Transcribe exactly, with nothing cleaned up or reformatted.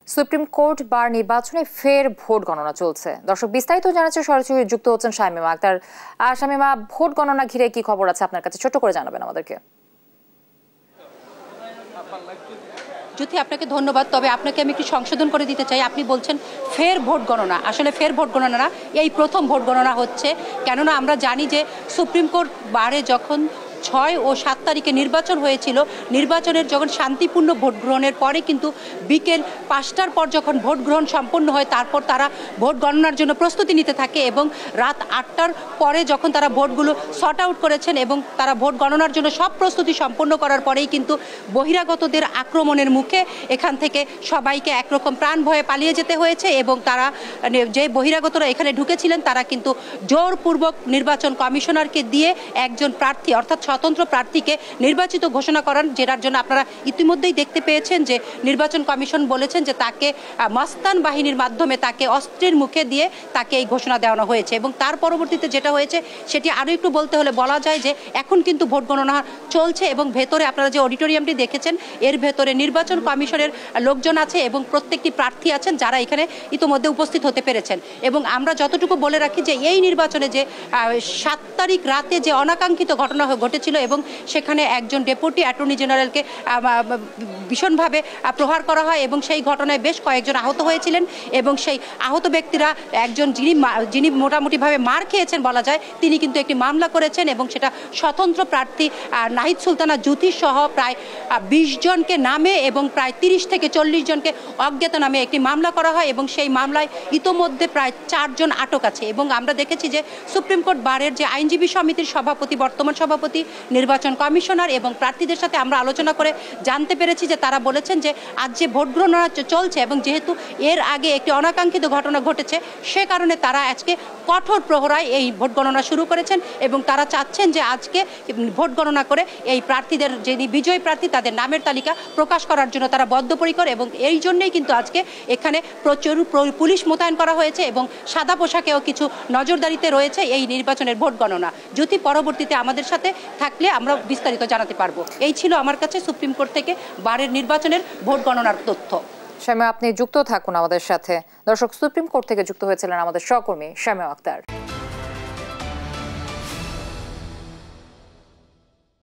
Supreme court bar নির্বাচনে ফের vote গণনা চলছে। দর্শক বিস্তারিত জানাচ্ছে সরাসরি যুক্ত হচ্ছেন শামিমা আক্তার। শামিমা, ভোট গণনা ঘিরে কি খবর আছে আপনার কাছে, ছোট করে জানাবেন আমাদেরকে। জ্যোতি, আপনাকে ধন্যবাদ। তবে আপনাকে আমি একটু সংশোধন করে দিতে চাই। আপনি বলছেন ফের ভোট গণনা, আসলে ফের ভোট গণনা না, এই প্রথম ভোট গণনা হচ্ছে। কেননা আমরা জানি যে সুপ্রিম কোর্ট বারে যখন ছয় ও সাত তারিখে নির্বাচন হয়েছিল, নির্বাচনের যখন শান্তিপূর্ণ ভোট গ্রহণের পরে কিন্তু বিকেল পাঁচটার পর যখন ভোট গ্রহণ সম্পন্ন হয়, তারপর তারা ভোট গণনার জন্য প্রস্তুতি নিতে থাকে এবং রাত আটটার পরে যখন তারা ভোটগুলো সর্ট আউট করেছেন এবং তারা ভোট গণনার জন্য সব প্রস্তুতি সম্পন্ন করার পরেই কিন্তু বহিরাগতদের আক্রমণের মুখে এখান থেকে সবাইকে একরকম প্রাণ ভয়ে পালিয়ে যেতে হয়েছে এবং তারা যে বহিরাগতরা এখানে ঢুকেছিলেন তারা কিন্তু জোরপূর্বক নির্বাচন কমিশনারকে দিয়ে একজন প্রার্থী অর্থাৎ স্বতন্ত্র প্রার্থীকে নির্বাচিত ঘোষণা করান, যেটার জন্য আপনারা ইতিমধ্যেই দেখতে পেয়েছেন যে নির্বাচন কমিশন বলেছেন যে তাকে মাস্তান বাহিনীর মাধ্যমে তাকে অস্ত্রের মুখে দিয়ে তাকে এই ঘোষণা দেওয়ানো হয়েছে। এবং তার পরবর্তীতে যেটা হয়েছে সেটি আরও একটু বলতে হলে বলা যায় যে এখন কিন্তু ভোট গণনা চলছে এবং ভেতরে আপনারা যে অডিটোরিয়ামটি দেখেছেন এর ভেতরে নির্বাচন কমিশনের লোকজন আছে এবং প্রত্যেকটি প্রার্থী আছেন যারা এখানে ইতিমধ্যে উপস্থিত হতে পেরেছেন। এবং আমরা যতটুকু বলে রাখি যে এই নির্বাচনে যে সাত তারিখ রাতে যে অনাকাঙ্ক্ষিত ঘটনা ঘটেছিল এবং সেখানে একজন ডেপুটি অ্যাটর্নি জেনারেলকে ভীষণভাবে প্রহার করা হয় এবং সেই ঘটনায় বেশ কয়েকজন আহত হয়েছিলেন এবং সেই আহত ব্যক্তিরা একজন যিনি যিনি মোটামুটিভাবে মার খেয়েছেন বলা যায়, তিনি কিন্তু একটি মামলা করেছেন এবং সেটা স্বতন্ত্র প্রার্থী নাহিদ সুলতানা জ্যোতি সহ প্রায় বিশ জনকে নামে এবং প্রায় তিরিশ থেকে চল্লিশ জনকে অজ্ঞাত নামে একটি মামলা করা হয় এবং সেই মামলায় ইতোমধ্যে প্রায় চারজন আটক আছে। এবং আমরা দেখেছি যে সুপ্রিম কোর্ট বারের যে আইনজীবী সমিতির সভাপতি, বর্তমান সভাপতি, নির্বাচন কমিশনার এবং প্রার্থীদের সাথে আমরা আলোচনা করে জানতে পেরেছি যে তারা বলেছেন যে আজ যে ভোট গণনা চলছে এবং যেহেতু এর আগে একটি অনাকাঙ্ক্ষিত ঘটনা ঘটেছে সে কারণে তারা আজকে কঠোর প্রহরায় এই ভোট গণনা শুরু করেছেন এবং তারা চাচ্ছেন যে আজকে ভোট গণনা করে এই প্রার্থীদের যিনি বিজয়ী প্রার্থী তাদের নামের তালিকা প্রকাশ করার জন্য তারা বদ্ধপরিকর এবং এই জন্যই কিন্তু আজকে এখানে প্রচুর পুলিশ মোতায়েন করা হয়েছে এবং সাদা পোশাকেও কিছু নজরদারিতে রয়েছে এই নির্বাচনের ভোট গণনা। যদি পরবর্তীতে আমাদের সাথে থাকলে আমরা বিস্তারিত জানাতে পারবো। এই ছিল আমার কাছে সুপ্রিম কোর্ট থেকে বারের নির্বাচনের ভোট গণনার তথ্য। শামিমা, আপনি যুক্ত থাকুন আমাদের সাথে। দর্শক, সুপ্রিম কোর্ট থেকে যুক্ত হয়েছিলেন আমাদের সহকর্মী শামিমা আক্তার।